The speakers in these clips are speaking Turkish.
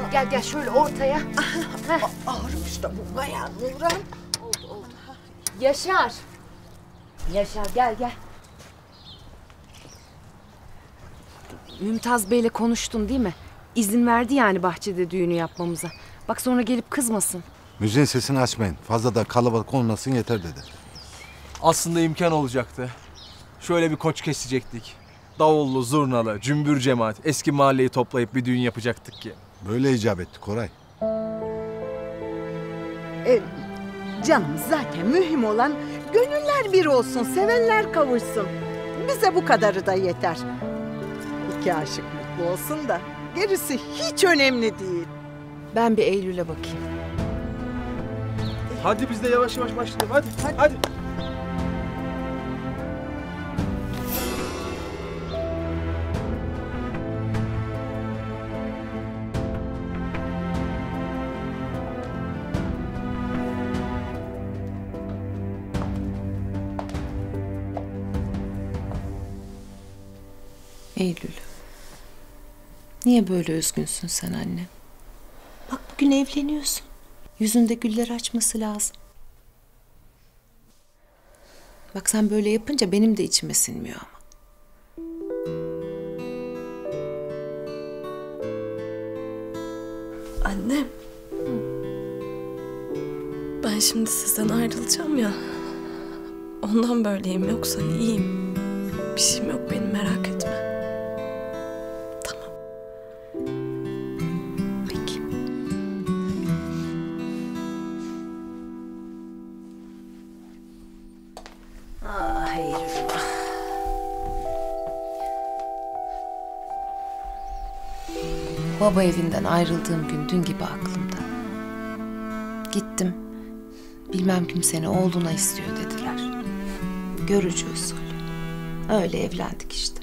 Gel gel şöyle ortaya. Ağrımış da bu bayağı Nurhan. Oldu. Yaşar. Yaşar gel. Mümtaz Bey'le konuştun değil mi? İzin verdi yani bahçede düğünü yapmamıza. Bak sonra gelip kızmasın. Müziğin sesini açmayın. Fazla da kalabalık olmasın yeter dedi. Aslında imkan olacaktı. Şöyle bir koç kesecektik. Davullu, zurnalı, cümbür cemaat eski mahalleyi toplayıp bir düğün yapacaktık ki. Böyle icap etti Koray. Canım zaten mühim olan gönüller bir olsun, sevenler kavuşsun. Bize bu kadarı da yeter. İki aşık mutlu olsun da gerisi hiç önemli değil. Ben bir Eylül'e bakayım. Hadi biz de yavaş yavaş başlayalım. Hadi. Eylül. Niye böyle üzgünsün sen anne? Bak bugün evleniyorsun. Yüzünde güller açması lazım. Bak sen böyle yapınca benim de içime sinmiyor ama. Annem. Ben şimdi sizden ayrılacağım ya. Ondan böyleyim, yoksa iyiyim. Bir şeyim yok benim, merak etme. Tamam. Peki. Hayır. Baba evinden ayrıldığım gün dün gibi aklımda. Gittim. Bilmem kim seni oğluna istiyor dediler. Görücü usulü. Öyle evlendik işte.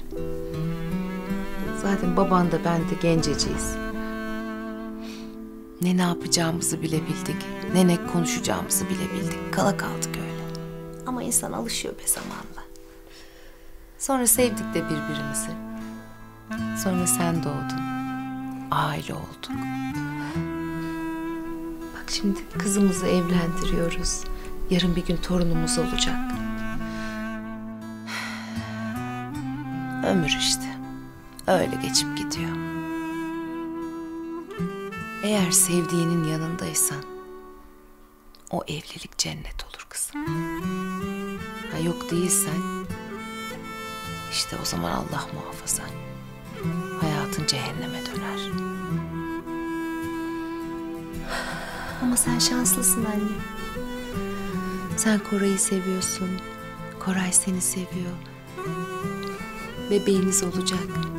Zaten baban da ben de genceciyiz. Ne yapacağımızı bile bildik. Ne konuşacağımızı bile bildik. Kala kaldık öyle. Ama insan alışıyor be zamanla. Sonra sevdik de birbirimizi. Sonra sen doğdun. Aile olduk. Bak şimdi kızımızı evlendiriyoruz. Yarın bir gün torunumuz olacak. Ömür işte. Öyle geçip gidiyor. Eğer sevdiğinin yanındaysan o evlilik cennet olur kızım. Ha yok değilsen işte o zaman Allah muhafaza. Hayatın cehenneme döner. Ama sen şanslısın anne. Sen Koray'ı seviyorsun. Koray seni seviyor. Bebeğiniz olacak.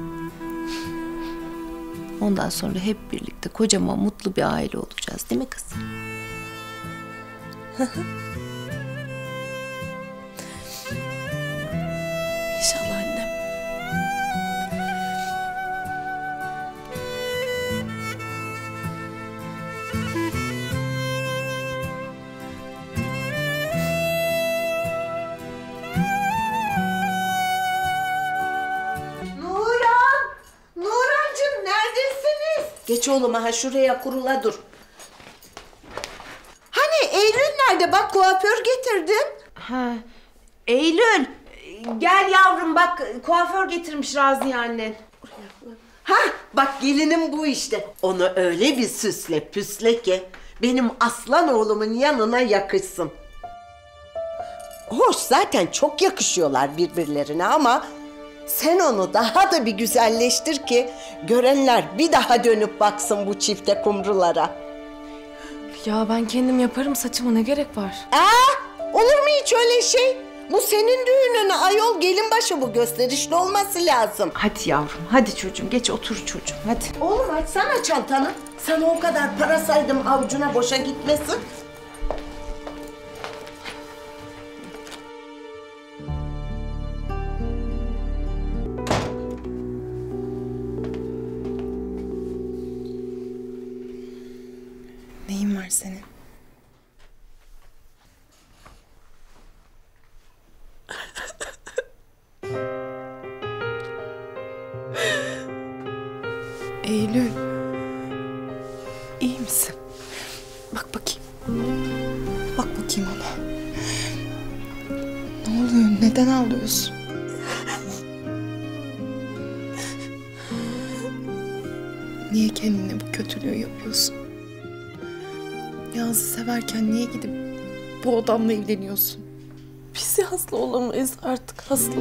Ondan sonra hep birlikte kocaman mutlu bir aile olacağız, değil mi kızım? İnşallah annem. Nurhancığım neredesiniz? Geç oğlum, ha şuraya kurula dur. Hani Eylül nerede? Bak kuaför getirdim. Ha, Eylül. Gel yavrum bak kuaför getirmiş Raziye annen. Ha bak gelinim bu işte. Onu öyle bir süsle püsle ki benim aslan oğlumun yanına yakışsın. Hoş zaten çok yakışıyorlar birbirlerine ama sen onu daha da bir güzelleştir ki görenler bir daha dönüp baksın bu çifte kumrulara. Ya ben kendim yaparım saçımı, ne gerek var? Olur mu hiç öyle şey? Bu senin düğünün ayol, gelin başı, bu gösterişli olması lazım. Hadi yavrum hadi çocuğum geç otur çocuğum hadi. Oğlum açsana çantanı. Sana o kadar para saydım, avucuna boşa gitmesin. Neyin var senin? Eylül. misin? Bak bakayım. Bak bakayım ona. Ne oluyor? Neden ağlıyorsun? Niye kendine bu kötülüğü yapıyorsun? Yağız'ı severken niye gidip bu adamla evleniyorsun? Biz Yağız'la olamayız artık Aslı.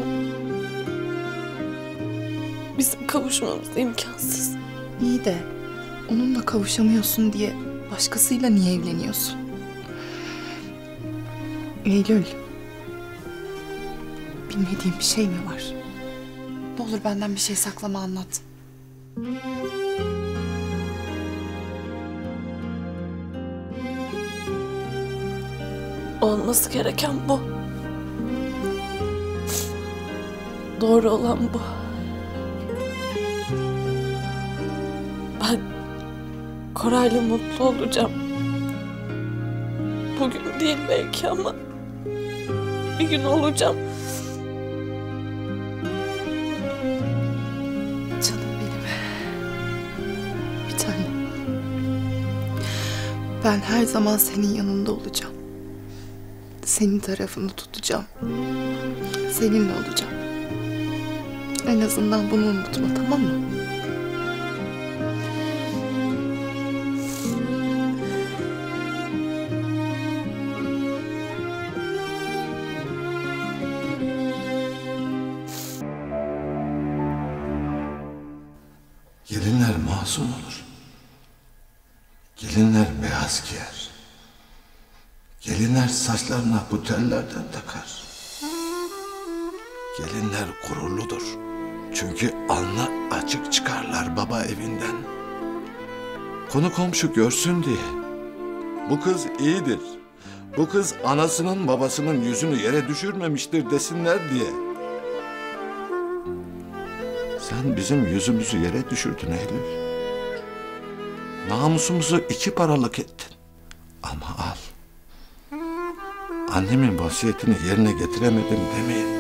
Bizim kavuşmamız imkansız. İyi de onunla kavuşamıyorsun diye başkasıyla niye evleniyorsun? Eylül. Bilmediğim bir şey mi var? Ne olur benden bir şey saklama, anlat. Olması gereken bu. Doğru olan bu. Ben Koray'la mutlu olacağım. Bugün değil belki ama bir gün olacağım. Canım benim. Bir tanem. Ben her zaman senin yanında olacağım. Senin tarafını tutacağım. Seninle olacağım. En azından bunu unutma, tamam mı? Gelinler masum olur. Gelinler beyaz giyer. Gelinler saçlarına bu tellerden takar. Gelinler gururludur. Çünkü alnı açık çıkarlar baba evinden. Konu komşu görsün diye. Bu kız iyidir. Bu kız anasının babasının yüzünü yere düşürmemiştir desinler diye. Sen bizim yüzümüzü yere düşürdün Eylül. Namusumuzu 2 paralık ettin. Ama al. Annemin vasiyetini yerine getiremedim demeyin.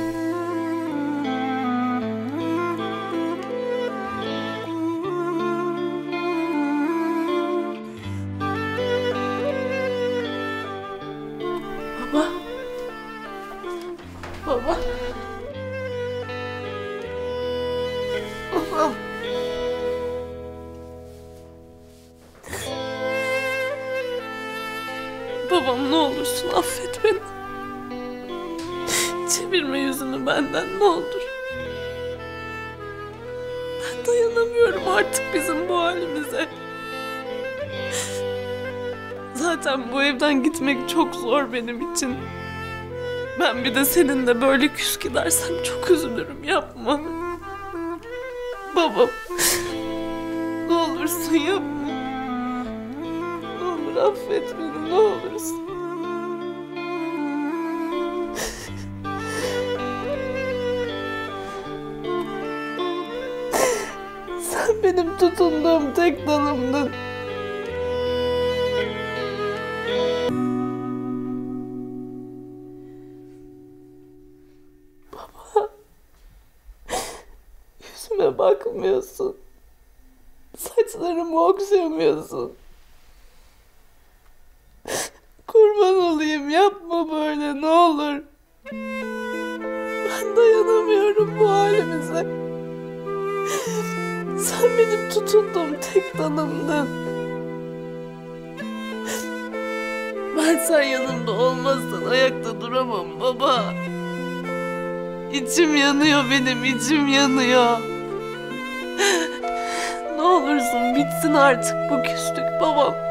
Baba. Baba. Babam. Babam, ne olursun affet beni. Çevirme yüzünü benden, ne olur. Ben dayanamıyorum artık bizim bu halimize. Zaten bu evden gitmek çok zor benim için. Ben bir de seninle böyle küs gidersem çok üzülürüm, yapma. Babam, ne olursun yapma. Ne olur affet beni, ne olursun. Sen benim tutunduğum tek dalımdın. Baba, yüzüme bakmıyorsun. Saçlarımı okşamıyorsun. Kurban olayım, yapma böyle, ne olur. Ben dayanamıyorum bu halimize. Sen benim tutunduğum tek dalımdın. Ben sen yanımda olmazsan ayakta duramam baba. İçim yanıyor benim, içim yanıyor. Ne olursun bitsin artık bu küslük babam.